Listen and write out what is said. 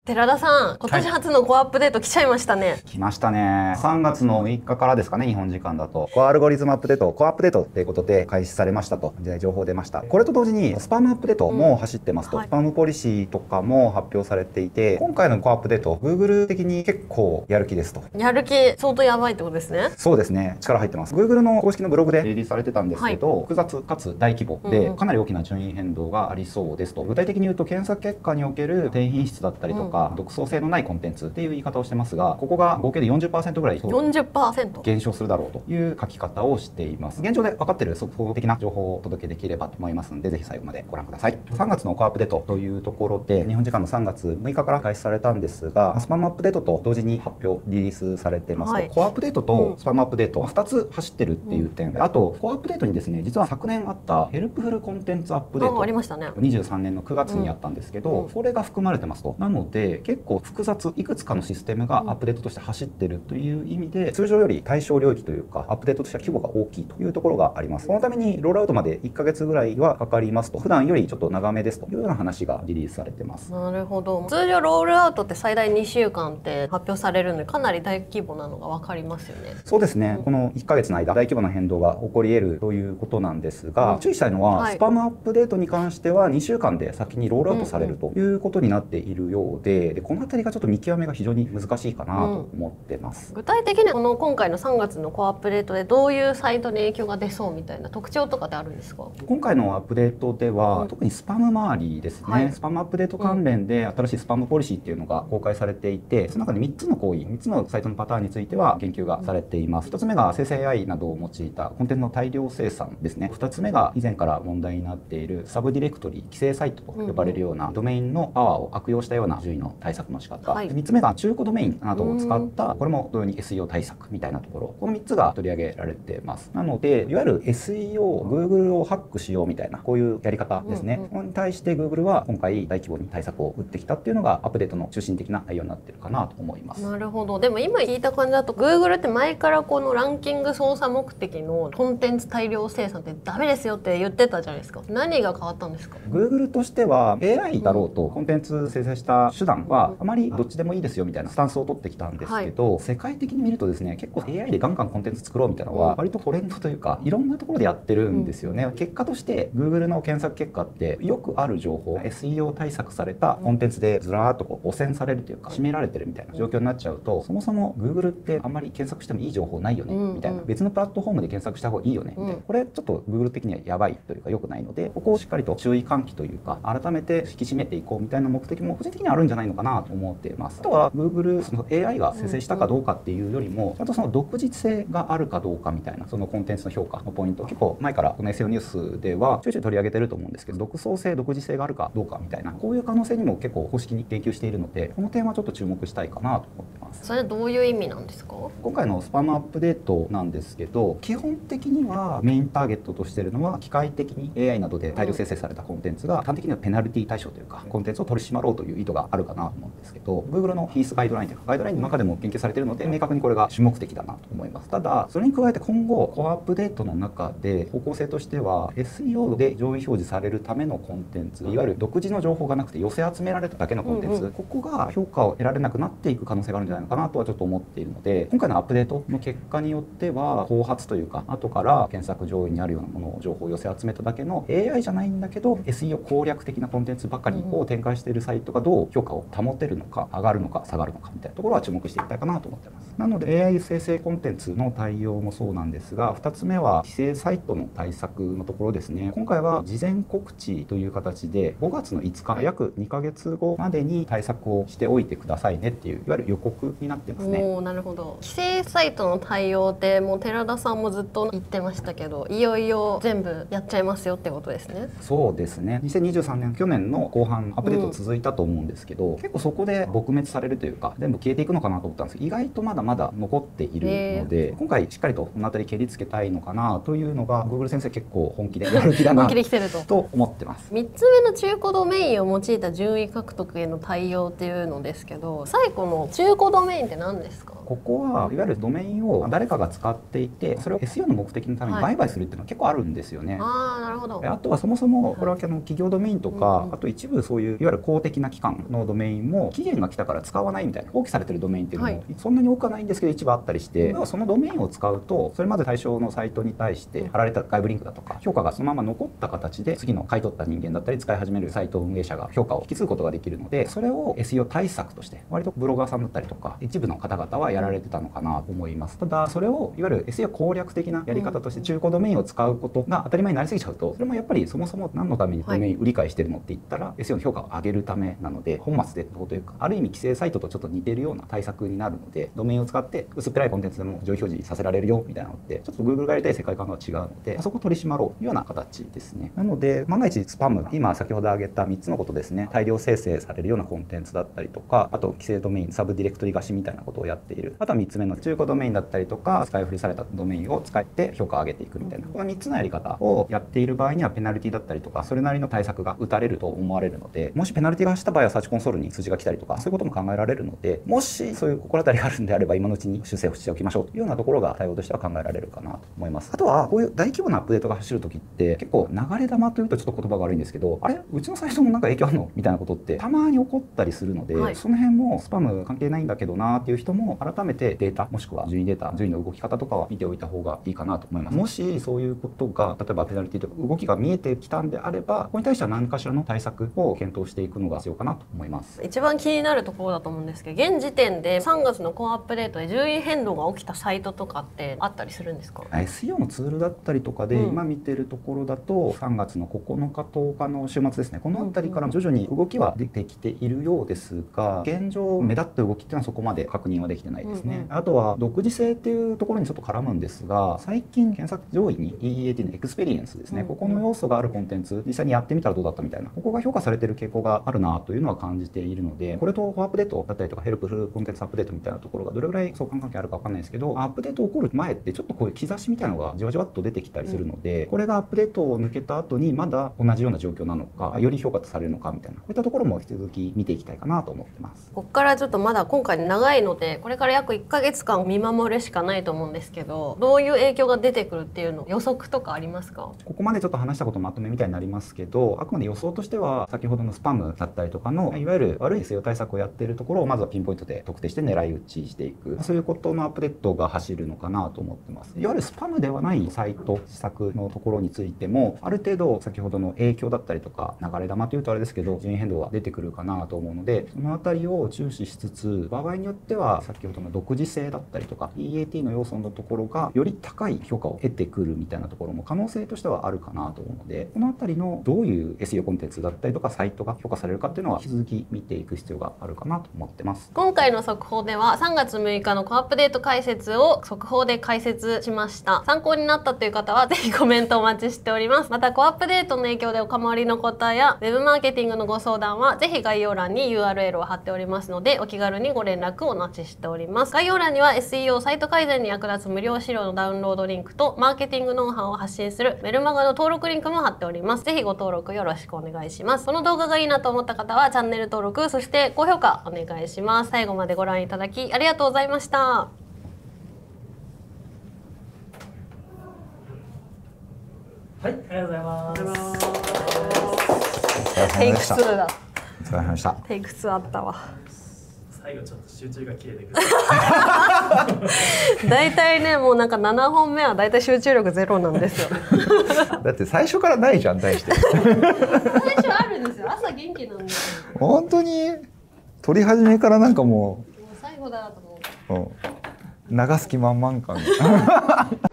寺田さん、今年初のコアアップデート来ちゃいましたね。 来ましたね。3月の6日からですかね、日本時間だと。コアアルゴリズムアップデート、コアアップデートということで開始されましたと、情報出ました。これと同時に、スパムアップデートも走ってますと。スパムポリシーとかも発表されていて、今回のコアアップデート、Google 的に結構やる気ですと。 やる気、相当やばいってことですね。 そうですね。力入ってます。Google の公式のブログでリリースされてたんですけど、複雑かつ大規模で、かなり大きな順位変動がありそうですと。具体的に言うと、検索結果における低品質だったりとか、独創性のないコンテンツっていう言い方をしてますが、ここが合計で 40% ぐらい 40% 減少するだろうという書き方をしています。現状で分かっている速報的な情報をお届けできればと思いますので、ぜひ最後までご覧ください。3月のコアアップデートというところで、日本時間の3月6日から開始されたんですが、スパムアップデートと同時に発表リリースされてますと、コアアップデートとスパムアップデート2つ走ってるっていう点、あとコアアップデートにですね、実は昨年あったヘルプフルコンテンツアップデート、 ありましたね。 23年の9月にあったんですけど、それが含まれてますと。なので結構複雑、いくつかのシステムがアップデートとして走ってるという意味で、通常より対象領域というかアップデートとしては規模が大きいというところがあります。このためにロールアウトまで1ヶ月ぐらいはかかりますと、普段よりちょっと長めですというような話がリリースされてます。 なるほど。通常ロールアウトって最大2週間って発表されるので、かなり大規模なのが分かりますよね。 そうですね、この1ヶ月の間大規模な変動が起こり得るということなんですが、注意したいのは、スパムアップデートに関しては2週間で先にロールアウトされるということになっているようで、この辺りがちょっと見極めが非常に難しいかなと思ってます。 具体的に今回の3月のコアアップデートでどういうサイトに影響が出そうみたいな特徴とかってあるんですか？ 今回のアップデートでは、特にスパム周りですね、スパムアップデート関連で新しいスパムポリシーっていうのが公開されていて、その中で3つの行為、3つのサイトのパターンについては言及がされています。1つ目が生成 AI などを用いたコンテンツの大量生産ですね。2つ目が以前から問題になっているサブディレクトリー、規制サイトと呼ばれるようなドメインのパワーを悪用したような順位の対策の仕方、3つ目が中古ドメインなどを使ったこれも同様に SEO 対策みたいなところ、この3つが取り上げられてます。なのでいわゆる SEO、Google をハックしようみたいなこういうやり方ですね。これに対して Google は今回大規模に対策を打ってきたっていうのがアップデートの中心的な内容になってるかなと思います。 なるほど。でも今聞いた感じだと Google って前からこのランキング操作目的のコンテンツ大量生産ってダメですよって言ってたじゃないですか。何が変わったんですか？ Google としては AI だろうとコンテンツ生成した手段はあまりどっちでもいいですよみたいなスタンスを取ってきたんですけど、世界的に見るとですね、結構 AI でガンガンコンテンツ作ろうみたいなのは割とトレンドというかいろんなところでやってるんですよね。結果として Google の検索結果ってよくある情報、SEO 対策されたコンテンツでずらーっと汚染されるというか占められてるみたいな状況になっちゃうと、そもそも Google ってあんまり検索してもいい情報ないよねみたいな、別のプラットフォームで検索した方がいいよねみたいな、これちょっと Google 的にはやばいというか良くないので、ここをしっかりと注意喚起というか改めて引き締めていこうみたいな目的も個人的にはあるんじゃないのかなと思っています。あとは Google その AI が生成したかどうかっていうよりも、ちゃんとその独自性があるかどうかみたいな、そのコンテンツの評価のポイント、結構前からこの SEO ニュースではちょいちょい取り上げてると思うんですけど、独創性、独自性があるかどうかみたいな、こういう可能性にも結構公式に言及しているので、この点はちょっと注目したいかなと思ってます。 それはどういう意味なんですか？ 今回のスパムアップデートなんですけど、基本的にはメインターゲットとしているのは機械的に AI などで大量生成されたコンテンツが端的にはペナルティ対象というかコンテンツを取り締まろうという意図があるかなと思うんですけど、 Google のヒースガイドラインというかガイドラインの中でも研究されているので明確にこれが主目的だなと思います。ただそれに加えて今後コアアップデートの中で方向性としては SEO で上位表示されるためのコンテンツ、いわゆる独自の情報がなくて寄せ集められただけのコンテンツ、ここが評価を得られなくなっていく可能性があるんじゃないのかなとはちょっと思っているので、今回のアップデートの結果によっては後発というか後から検索上位にあるようなものを情報を寄せ集めただけの AI じゃないんだけど SEO 攻略的なコンテンツばかりを展開しているサイトがどう評価を保てるのか、上がるのか下がるのかみたいなところは注目していきたいかなと思ってます。なので AI 生成コンテンツの対応もそうなんですが、2つ目は規制サイトの対策のところですね。今回は事前告知という形で5月の5日約2ヶ月後までに対策をしておいてくださいねっていういわゆる予告になってますね。 おー、なるほど。規制サイトの対応ってもう寺田さんもずっと言ってましたけど、いよいよ全部やっちゃいますよってことですね。 そうですね。2023年去年の後半アップデート続いたと思うんですけど、結構そこで撲滅されるというか全部消えていくのかなと思ったんですけど、意外とまだまだ残っているので、今回しっかりとこの辺り蹴りつけたいのかなというのが Google 先生結構本気でやる気だな本気で来てると思ってます。 3つ目の中古ドメインを用いた順位獲得への対応っていうのですけど、最後の中古ドメインって何ですか？ ここはいわゆるドメインを誰かが使っていて、それを SEO の目的のために売買するっていうのは結構あるんですよね。 ああ、なるほど。 あとはそもそもこれは企業ドメインとか、あと一部そういういわゆる公的な機関のドメインも期限が来たから使わないみたいな放棄されてるドメインっていうのもそんなに多くはないんですけど一部あったりして、そのドメインを使うとそれまで対象のサイトに対して貼られた外部リンクだとか評価がそのまま残った形で次の買い取った人間だったり使い始めるサイト運営者が評価を引き継ぐことができるので、それを SEO 対策として割とブロガーさんだったりとか一部の方々はやられてたのかなと思います。ただそれをいわゆる SEO 攻略的なやり方として中古ドメインを使うことが当たり前になりすぎちゃうと、それもやっぱりそもそも何のためにドメイン売り買いしてるのって言ったら SEO の評価を上げるためなので、本末転倒というかある意味規制サイトとちょっと似てるような対策になるので、ドメインを使って薄っぺらいコンテンツでも上位表示させられるよみたいなのってちょっと Google がやりたい世界観が違うので、そこを取り締まろうというような形ですね。なので万が一スパム、今先ほど挙げた3つのことですね、大量生成されるようなコンテンツだったりとか、あと規制ドメインサブディレクトリ貸しみたいなことをやっている、あとは3つ目の中古ドメインだったりとか使い古りされたドメインを使って評価を上げていくみたいな、この3つのやり方をやっている場合にはペナルティだったりとかそれなりの対策が打たれると思われるので、もしペナルティがした場合はサーチコンソールに数字が来たりとかそういうことも考えられるので、もしそういう心当たりがあるんであれば今のうちに修正をしておきましょうというようなところが対応としては考えられるかなと思います。あとはこういう大規模なアップデートが走るときって結構流れ弾というとちょっと言葉が悪いんですけど、あれうちのサイトもなんか影響あるのみたいなことってたまに起こったりするので、その辺もスパム関係ないんだけどなっていう人も改めてデータもしくは順位データ、順位の動き方とかは見ておいた方がいいかなと思います。もしそういうことが例えばペナルティとか動きが見えてきたんであれば、ここに対しては何かしらの対策を検討していくのが必要かなと思います。 一番気になるところだと思うんですけど、現時点で3月のコアアップデートで順位変動が起きたサイトとかってあったりするんですか？ SEO のツールだったりとかで今見てるところだと3月の9日10日の週末ですね、この辺りから徐々に動きは出てきているようですが、現状目立った動きっていうのはそこまで確認はできてないですね。あとは独自性っていうところにちょっと絡むんですが、最近検索上位に EEAT のエクスペリエンスですね、ここの要素があるコンテンツ実際にやってみたらどうだったみたいな、ここが評価されている傾向があるなというのは感じているので、これとコアアップデートだったりとかヘルプフルコンテンツアップデートみたいなところがどれぐらい相関関係あるか分かんないですけど、アップデート起こる前ってちょっとこういう兆しみたいなのがじわじわっと出てきたりするので、これがアップデートを抜けた後にまだ同じような状況なのか、より評価されるのかみたいな、こういったところも引き続き見ていきたいかなと思ってます。 ここからちょっとまだ今回長いので、これから約1ヶ月間見守るしかないと思うんですけど、どういう影響が出てくるっていうの予測とかありますか？ ここまでちょっと話したことまとめみたいになりますけど、あくまで予想としては先ほどのスパムだったりとかのいわゆる悪い SEO 対策をやっているところをまずはピンポイントで特定して狙い撃ちしていく、そういうことのアップデートが走るのかなと思ってます。いわゆるスパムではないサイト施策のところについてもある程度先ほどの影響だったりとか流れ弾というとあれですけど順位変動が出てくるかなと思うので、そのあたりを注視しつつ、場合によっては先ほどの独自性だったりとか EAT の要素のところがより高い評価を得てくるみたいなところも可能性としてはあるかなと思うので、このあたりのどういう SEO コンテンツだったりとかサイトが評価されるかっていうのは引き続き見ていく必要があるかなと思ってます。 今回の速報では3月6日のコアアップデート解説を速報で解説しました。参考になったという方はぜひコメントお待ちしております。またコアアップデートの影響でお構わりの方や Web マーケティングのご相談はぜひ概要欄に URL を貼っておりますので、お気軽にご連絡をお待ちしております。概要欄には SEO サイト改善に役立つ無料資料のダウンロードリンクとマーケティングノウハウを発信するメルマガの登録リンクも貼っております。ぜひご登録よろしくお願いします。この動画がいいなと思った方はチャンネル登録、そして高評価お願いします。最後までご覧いただきありがとうございました。 はい、ありがとうございます。 テイク2だ。 お疲れ様でした。 テイク2あったわ。 最後ちょっと集中が切れてくる。 大体ね、もうなんか7本目は大体集中力ゼロなんですよ。 だって最初からないじゃん、大して。 最初あるんですよ。朝元気なんですよ。 本当に撮り始めからなんかもう最後だと思う。 流す気満々感。